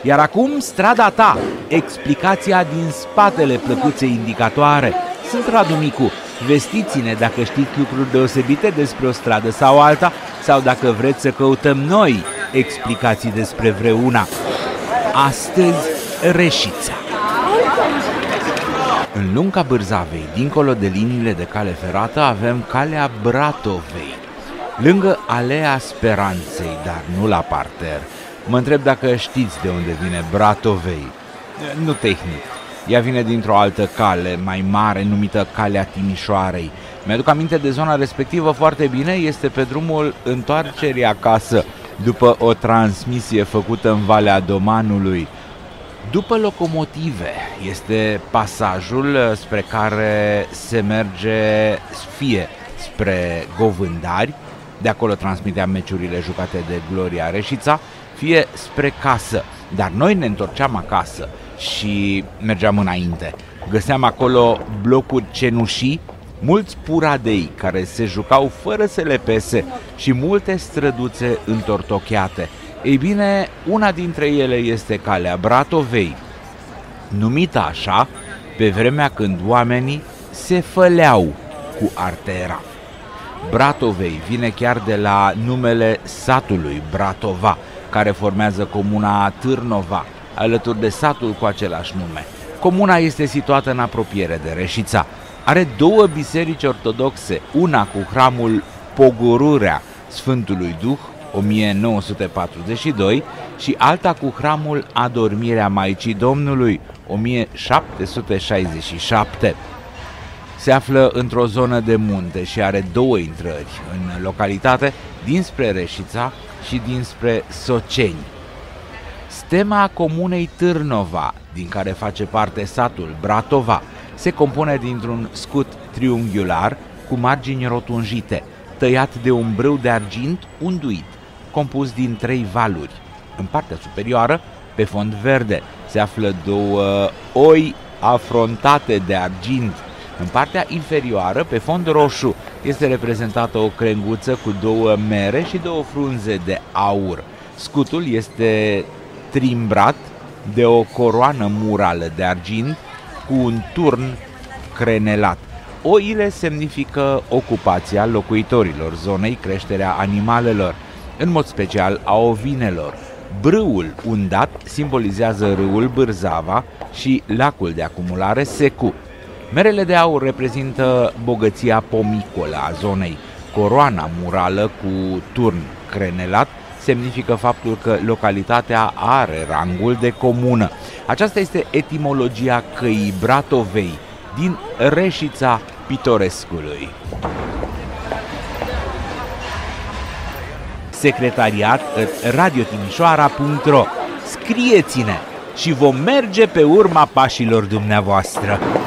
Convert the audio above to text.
Iar acum strada ta, explicația din spatele plăcuței indicatoare. Sunt Radu Micu. Vestiți-ne dacă știți lucruri deosebite despre o stradă sau alta, sau dacă vreți să căutăm noi explicații despre vreuna. Astăzi, Reșița. În lunga Bârzavei, dincolo de liniile de cale ferată, avem calea Bratovei, lângă Alea Speranței, dar nu la parter. Mă întreb dacă știți de unde vine Bratovei. Nu tehnic. Ea vine dintr-o altă cale, mai mare, numită Calea Timișoarei. Mi-aduc aminte de zona respectivă foarte bine, este pe drumul întoarcerii acasă, după o transmisie făcută în Valea Domanului. După locomotive este pasajul spre care se merge fie spre Govândari, de acolo transmiteam meciurile jucate de Gloria Reșița, fie spre casă. Dar noi ne întorceam acasă și mergeam înainte. Găseam acolo blocuri cenușii, mulți puradei care se jucau fără să le pese și multe străduțe întortocheate. Ei bine, una dintre ele este calea Bratovei, numită așa pe vremea când oamenii se făleau cu artera. Bratovei vine chiar de la numele satului Bratova, care formează comuna Târnova, alături de satul cu același nume. Comuna este situată în apropiere de Reșița. Are două biserici ortodoxe, una cu hramul Pogorurea Sfântului Duh, 1942, și alta cu hramul Adormirea Maicii Domnului, 1767. Se află într-o zonă de munte și are două intrări în localitate, dinspre Reșița și dinspre Soceni. Stema comunei Târnova, din care face parte satul Bratova, se compune dintr-un scut triunghiular cu margini rotunjite, tăiat de un brâu de argint unduit, compus din 3 valuri. În partea superioară, pe fond verde, se află două oi afrontate de argint. În partea inferioară, pe fond roșu, este reprezentată o crenguță cu 2 mere și 2 frunze de aur. Scutul este trimbrat de o coroană murală de argint cu un turn crenelat. Oile semnifică ocupația locuitorilor zonei, creșterea animalelor, în mod special a ovinelor. Brâul undat simbolizează râul Bârzava și lacul de acumulare Secu. Merele de aur reprezintă bogăția pomicolă a zonei. Coroana murală cu turn crenelat semnifică faptul că localitatea are rangul de comună. Aceasta este etimologia căii Bratovei din Reșița Pitorescului. secretariat@radiotimișoara.ro. Scrieți-ne și vom merge pe urma pașilor dumneavoastră.